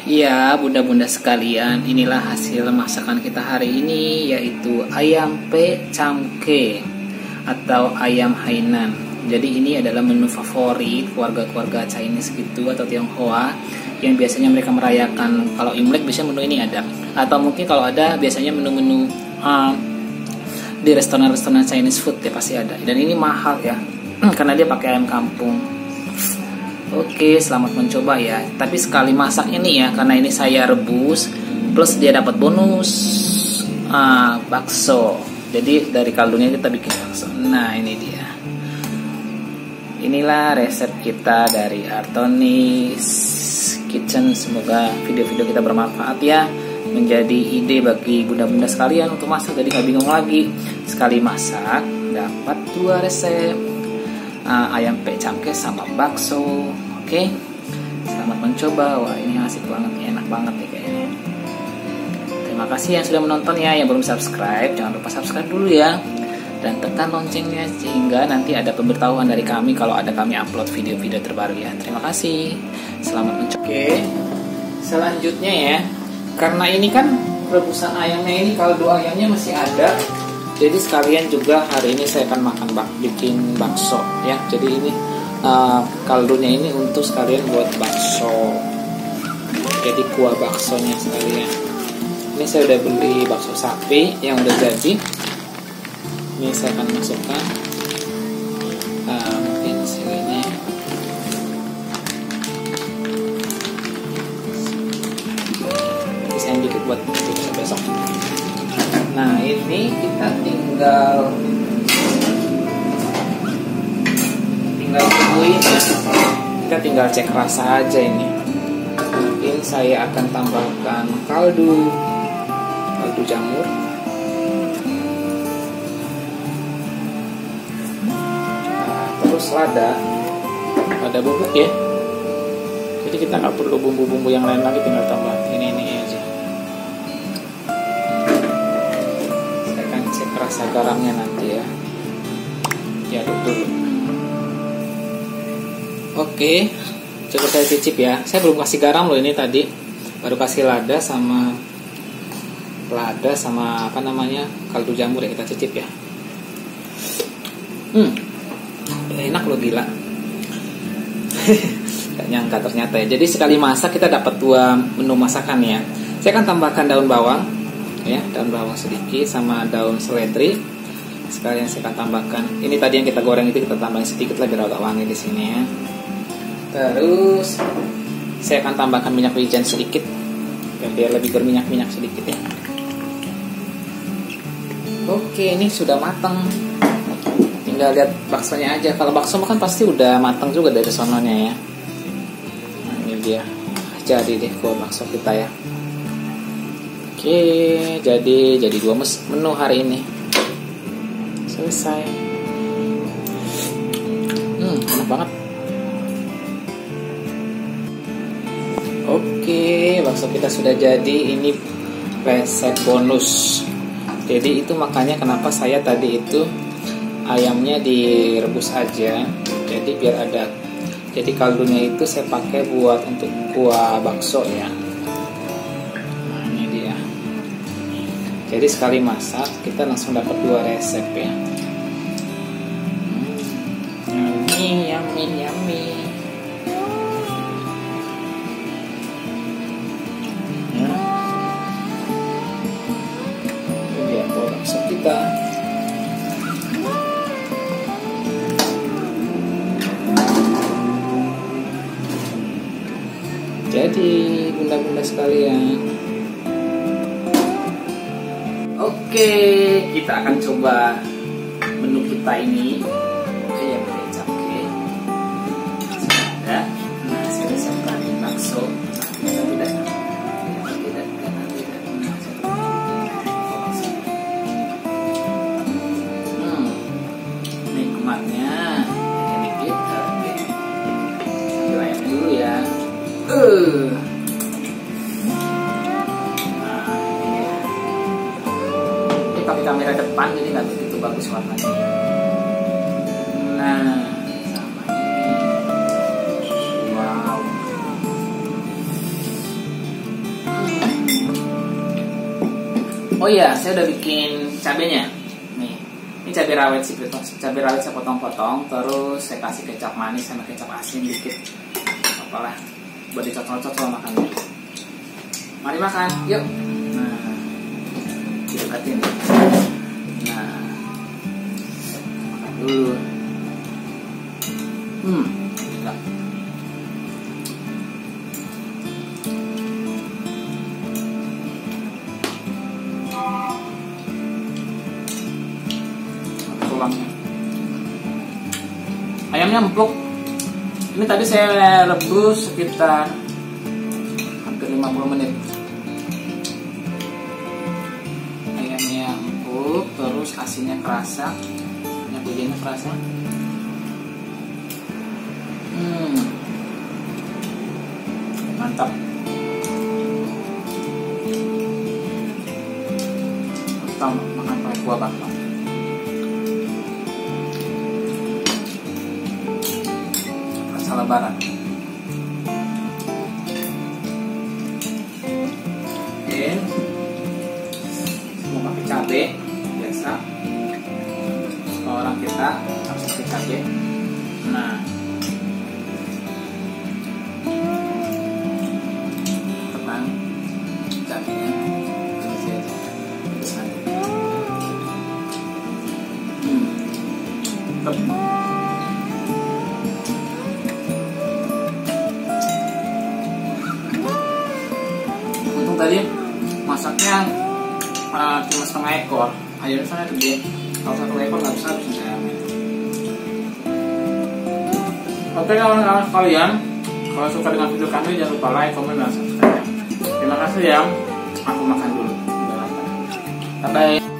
Ya, bunda-bunda sekalian, inilah hasil masakan kita hari ini, yaitu ayam pecamke atau ayam Hainan. Jadi ini adalah menu favorit keluarga-keluarga Chinese gitu atau Tionghoa yang biasanya mereka merayakan. Kalau Imlek biasanya menu ini ada, atau mungkin kalau ada biasanya menu-menu di restoran-restoran Chinese food ya pasti ada. Dan ini mahal ya, karena dia pakai ayam kampung. Oke, selamat mencoba ya. Tapi sekali masak ini ya, karena ini saya rebus, plus dia dapat bonus bakso. Jadi dari kaldunya kita bikin bakso. Nah ini dia. Inilah resep kita dari Artonis Kitchen. Semoga video-video kita bermanfaat ya, menjadi ide bagi bunda-bunda sekalian untuk masak. Jadi nggak bingung lagi. Sekali masak dapat 2 resep. Ayam pecamke sama bakso. Oke, selamat mencoba. Wah ini asik banget, enak banget nih kayaknya. Terima kasih yang sudah menonton ya. Yang belum subscribe, jangan lupa subscribe dulu ya, dan tekan loncengnya sehingga nanti ada pemberitahuan dari kami kalau ada kami upload video-video terbaru ya. Terima kasih, selamat mencoba. Oke, selanjutnya ya, karena ini kan rebusan ayamnya ini, kaldu ayamnya masih ada. Jadi sekalian juga hari ini saya akan bikin bakso ya. Jadi ini kaldunya ini untuk sekalian buat bakso. Jadi kuah baksonya sekalian. Ini saya udah beli bakso sapi yang udah jadi. Ini saya akan masukkan mungkin segini. Saya dikit buat besok. Nah ini kita tinggal tungguin ya. Kita tinggal cek rasa aja ini. Mungkin saya akan tambahkan kaldu jamur. Terus lada bubuk ya. Jadi kita nggak perlu bumbu-bumbu yang lain lagi, tinggal tambah ini aja. Rasa garamnya nanti ya. Ya betul. Oke, coba saya cicip ya. Saya belum kasih garam loh ini tadi. Baru kasih lada sama apa namanya, kaldu jamur ya. Kita cicip ya. Enak loh, gila. Gak nyangka ternyata ya. Jadi sekali masak kita dapat 2 menu masakan ya. Saya akan tambahkan daun bawang ya, daun bawang sedikit sama daun seledri. Sekalian saya akan tambahkan ini tadi yang kita goreng itu, kita tambahin sedikit lagi biar agak wangi di sini ya. Terus saya akan tambahkan minyak wijen sedikit biar lebih berminyak-minyak sedikit ya. Oke, ini sudah matang. Tinggal lihat baksonya aja. Kalau bakso makan pasti udah matang juga dari sononya ya. Nah, ini dia. Jadi deh kuah bakso kita ya. Oke, jadi 2 menu hari ini. Selesai. Enak banget. Oke, bakso kita sudah jadi. Ini resep bonus. Jadi itu makanya kenapa saya tadi itu ayamnya direbus aja. Jadi biar ada. Jadi kaldunya itu saya pakai buat untuk kuah bakso ya. Jadi sekali masak kita langsung dapat 2 resep ya. Yummy. Ya. Ini dia kuah bakso kita. Jadi bunda-bunda sekalian, oke, kita akan coba menu kita ini. Ayam pecamke. Ada. Nah, saya siapkan bakso. Tidak. Nikmatnya dikit. Oke. Sambil ayamnya dulu ya. Pakai kamera depan jadi nggak begitu bagus warnanya. Nah, sama ini. Wow. Oh iya, saya udah bikin cabenya. Nih, ini cabai rawit sih, cabai rawit saya potong-potong, terus saya kasih kecap manis sama kecap asin dikit. Apalah, buat dicocol-cocol makannya. Mari makan, yuk. Nah, didekatin. Nah, makan dulu. Enak. Tulangnya. Ayamnya empuk. Ini tadi saya rebus sekitar hampir 50 menit. Ayamnya empuk, terus asinnya kerasa, minyak wijennya kerasa. Mantap. Kita makan pakai kuah bakar. Rasa lebaran. Oke. Mau pakai cabai biasa. Kalau orang kita harus pakai cabai. Nah. Cabenya kasih aja besar. Untung tadi masaknya cuma setengah ekor. Ayamnya sangat gede. Kalau 1 ekor nggak bisa harus ayamnya. Oke kawan-kawan sekalian, kalau suka dengan video kami jangan lupa like, komen, dan subscribe. Terima kasih ya. Aku makan dulu. Bye bye.